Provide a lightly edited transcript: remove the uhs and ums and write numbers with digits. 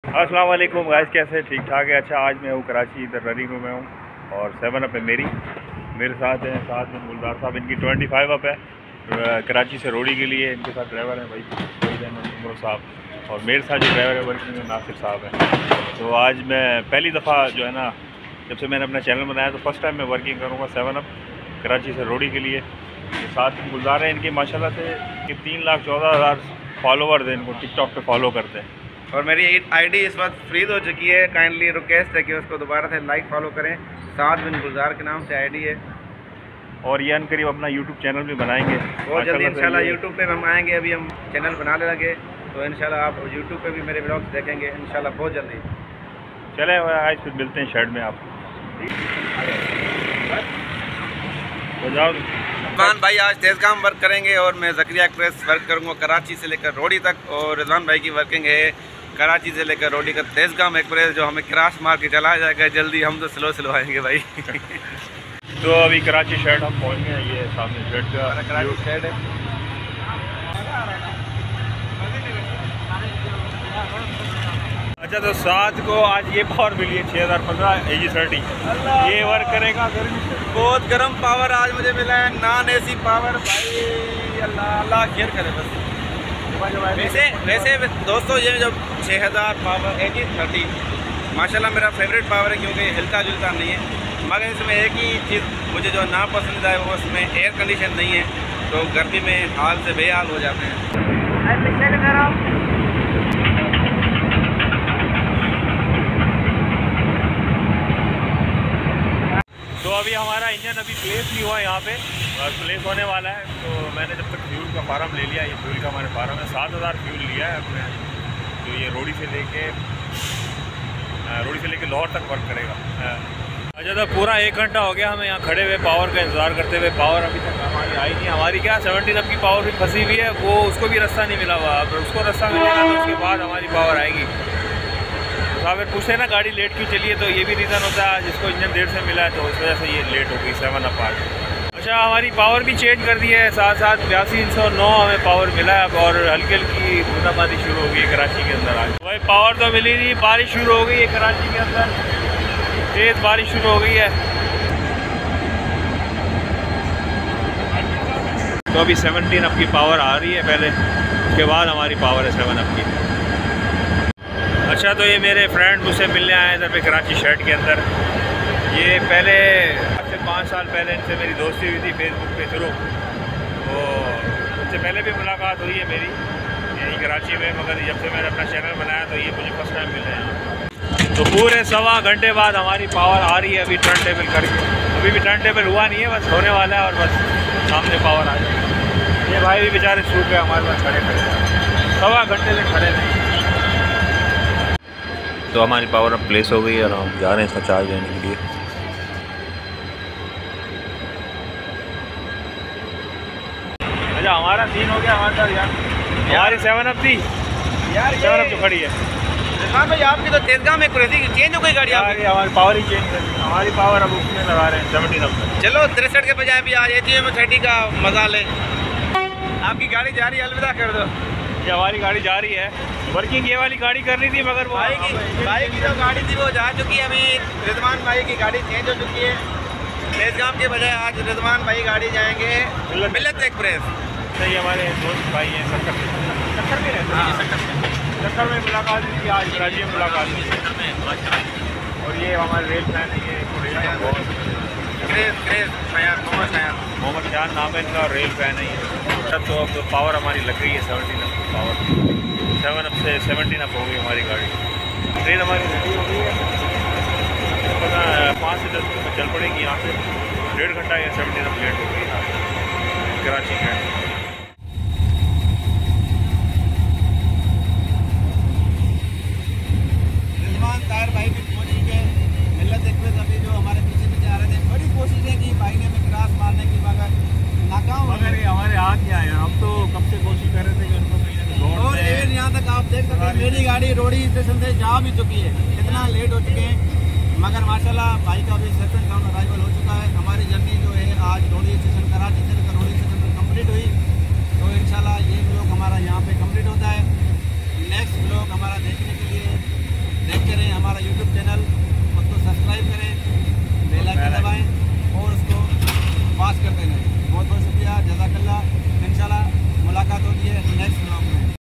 अस्सलाम वालेकुम गाइस, कैसे ठीक ठाक है। अच्छा, आज मैं हूँ कराची, इधर रनिंग में हूँ और 7 अप है मेरे साथ हैं। साथ में गुलजार साहब, इनकी 25 अप है कराची से रोड़ी के लिए। इनके साथ ड्राइवर है भाई उमर साहब, और मेरे साथ जो ड्राइवर है वर्किंग में नासिर साहब है। तो आज मैं पहली दफ़ा जो है ना, जब से मैंने अपना चैनल बनाया तो फर्स्ट टाइम मैं वर्किंग करूँगा 7 अप कराची से रोड़ी के लिए। साथ में गुलजार है इनके माशाल्लाह से कि 3,14,000 फॉलोवर्स हैं, इनको टिकटॉक पे फॉलो करते हैं। और मेरी आईडी इस वक्त फ्रीज हो चुकी है। काइंडली रिक्वेस्ट है कि उसको दोबारा से लाइक फॉलो करें। साद बिन गुलजार के नाम से आईडी है। और ये अनकरीब अपना यूट्यूब चैनल भी बनाएंगे बहुत जल्दी इंशाल्लाह। यूट्यूब पे हम आएंगे, अभी हम चैनल बनाने लगे तो इंशाल्लाह आप यूट्यूब पे भी मेरे ब्लॉग्स देखेंगे इंशाल्लाह बहुत जल्दी। चले आज फिर मिलते हैं शेड में आप। रिजवान भाई आज तेज़गाम वर्क करेंगे और मैं ज़करिया एक्सप्रेस वर्क करूँगा कराची से लेकर रोड़ी तक। और रिजवान भाई की वर्किंग है कराची से लेकर रोड़ी का तेज़गाम एक्सप्रेस, जो हमें क्रॉस मार के चला जाएगा जल्दी। हम तो स्लो आएंगे भाई। तो अभी कराची शेड हम पहुँच गए हैं। ये सामने शेड का कराची शेड है। अच्छा, तो साथ को आज ये पावर मिली है 6015 AG30। ये वर्क करेगा बहुत गर्म पावर आज मुझे मिला है, नॉन AC पावर भाई। अल्लाह खैर करे बस। वैसे दोस्तों ये जब 6000 पावर AG30 माशाल्लाह मेरा फेवरेट पावर है, क्योंकि हिलता जुलता नहीं है। मगर इसमें एक ही चीज़ मुझे जो नापसंद है वो इसमें एयर कंडीशन नहीं है, तो गर्मी में हाल से बेहाल हो जाते हैं। तो अभी हमारा इंजन अभी प्लेस नहीं हुआ यहाँ पे, प्लेस होने वाला है। तो मैंने जब तक फ्यूल का फार्म ले लिया, ये फ्यूल का हमारे फार्म है 7000 फ्यूल लिया है अपने, जो ये रोड़ी से लेके लाहौर तक वर्क करेगा। अच्छा, तो पूरा 1 घंटा हो गया हमें यहाँ खड़े हुए पावर का इंतज़ार करते हुए। पावर अभी तक हमारी आई नहीं। हमारी क्या 17 अप की पावर भी फंसी हुई है, वो उसको भी रास्ता नहीं मिला हुआ। अब उसको रास्ता मिलेगा तो उसके बाद हमारी पावर आएगी। तो अगर पूछे ना गाड़ी लेट क्यों चली है, तो ये भी रीज़न होता है जिसको इंजन देर से मिला है तो इस वजह से ये लेट हो गई 7 अप आज। अच्छा, हमारी पावर भी चेंज कर दी है, साथ 8209 हमें पावर मिला है अब। और हल्की हल्की बूंदाबांदी शुरू हो गई है कराची के अंदर आज। भाई पावर तो मिली नहीं, बारिश शुरू हो गई है कराची के अंदर, तेज़ बारिश शुरू हो गई है। तो अभी 17 अप की पावर आ रही है पहले, उसके बाद हमारी पावर है 7 अप की। अच्छा, तो ये मेरे फ्रेंड मुझसे मिलने आए इधर पे कराची शेड के अंदर। ये पहले आज से 5 साल पहले इनसे मेरी दोस्ती हुई थी फेसबुक पे थ्रू, तो उनसे पहले भी मुलाकात हुई है मेरी यहीं कराची में। मगर जब से मैंने अपना चैनल बनाया तो ये मुझे फर्स्ट टाइम मिल रहे हैं। तो पूरे 1.25 घंटे बाद हमारी पावर आ रही है अभी टर्न टेबल करके। अभी भी टर्न टेबल हुआ नहीं है, बस होने वाला है और बस सामने पावर आ जाएगी। ये भाई भी बेचारे सूख गए हमारे पास खड़े 1.25 घंटे से खड़े नहीं। तो हमारी पावर अब प्लेस हो गई है और हम जा रहे हैं इसका चार्ज लेने के लिए। अच्छा, हमारा सीन हो गया हमारे साथ यार। हमारी 7 अप थी यार, 7 अप जो खड़ी है। रिजवान भाई आपकी तो तेज़गाम में चेंज हो गई गाड़ी। हमारी पावर ही चेंज कर दी। हमारी पावर अब उसमें लगा रहे हैं 17 अप में। चलो 63 के बजाय भी आज AGM30 का मजा लें। आपकी गाड़ी जा रही है, अलविदा कर दो। ये हमारी गाड़ी जा रही है, वर्किंग ये वाली गाड़ी करनी थी मगर वो भाई की जो गाड़ी थी वो जा चुकी है। अभी रिजवान भाई की गाड़ी चेंज हो चुकी है। तेज़गाम के बजाय आज रिजवान भाई गाड़ी जाएंगे मिल्लत एक्सप्रेस। सही, हमारे दोस्त भाई हैं सक्कर में रहते हैं। सक्कर में मुलाकात हुई थी आज, कराची में मुलाकात हुई। और ये हमारे रेल फैन है, ये मोहम्मद खान नाम है इनका, रेल फैन है ये। तो अब पावर हमारी लग गई है 17 अप की पावर। 7 अप से 17 अप हो गई हमारी गाड़ी। ट्रेन हमारी रेडी हो गई है, पता 5 से 10 मिनट में चल पड़ेगी यहाँ से। 1.5 घंटा या 17 अप लेट हो गई यहाँ कराची में। तार भाई भी पहुंच चुके हैं मिल्लत एक्सप्रेस। अभी जो हमारे पीछे आ रहे थे, बड़ी कोशिश है कि भाई ने हमें क्रॉस मारने की, मगर नाकाम। मगर ये हमारे हाथ क्या है, हम तो कब से कोशिश कर रहे थे कि उनको। और इवन यहाँ तक आप देख सकते हैं मेरी गाड़ी रोड़ी स्टेशन से जा भी चुकी है, कितना लेट हो चुके हैं। मगर माशाल्लाह भाई का भी सेकंड राउंड अराइवल हो चुका है। हमारी जर्नी जो है आज रोड़ी स्टेशन कराची से लेकर रोड़ी स्टेशन पर कम्प्लीट हुई। तो इंशाल्लाह ये ब्लॉग हमारा यहाँ पे कम्प्लीट होता है। नेक्स्ट ब्लॉग हमारा देखने